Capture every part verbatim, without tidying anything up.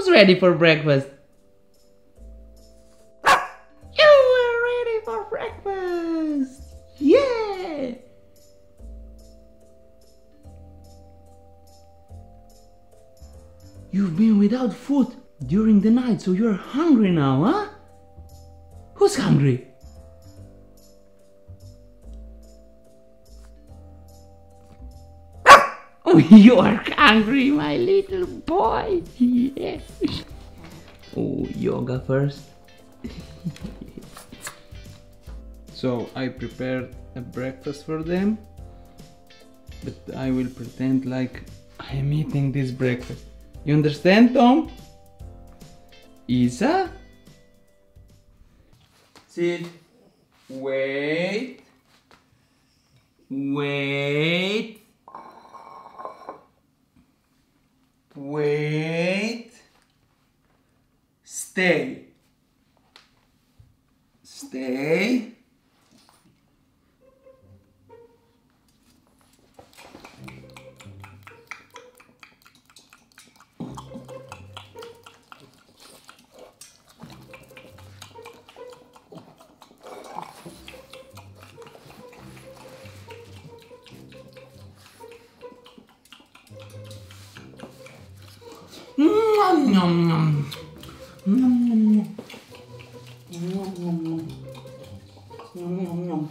Who's ready for breakfast? You are ready for breakfast! Yeah! You've been without food during the night, so you're hungry now, huh? Who's hungry? Oh, you are hungry, my little boy. Yeah. Oh, yoga first. So I prepared a breakfast for them, but I will pretend like I am eating this breakfast. You understand, Tom? Isa? Sit. Wait. Wait. Wait. Stay. Stay. Nom nom nom. Nom nom nom. Nom nom nom. Nom nom.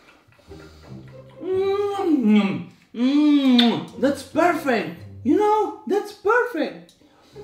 Nom nom. Mm, that's perfect. You know, that's perfect.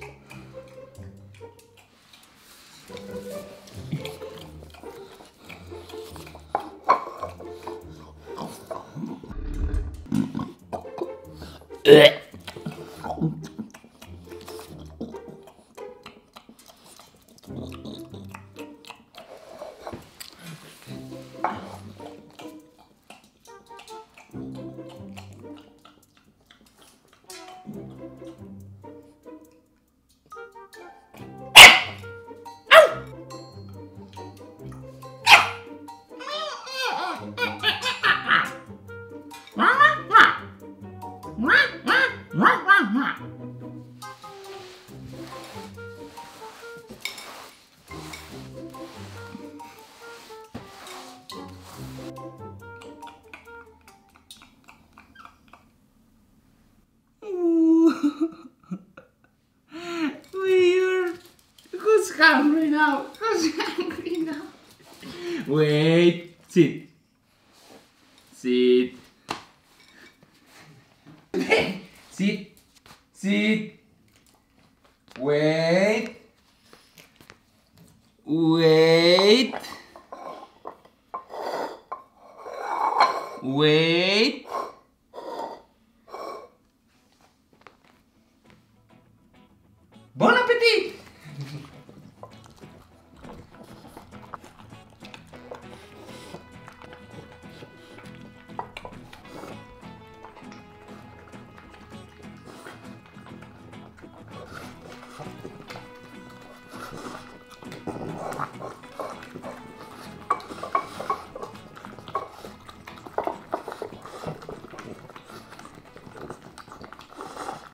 We're who's hungry now? Who's hungry now? Wait, sit. Sit. Sit. Sit. Wait. Wait. Wait. Bon appetit!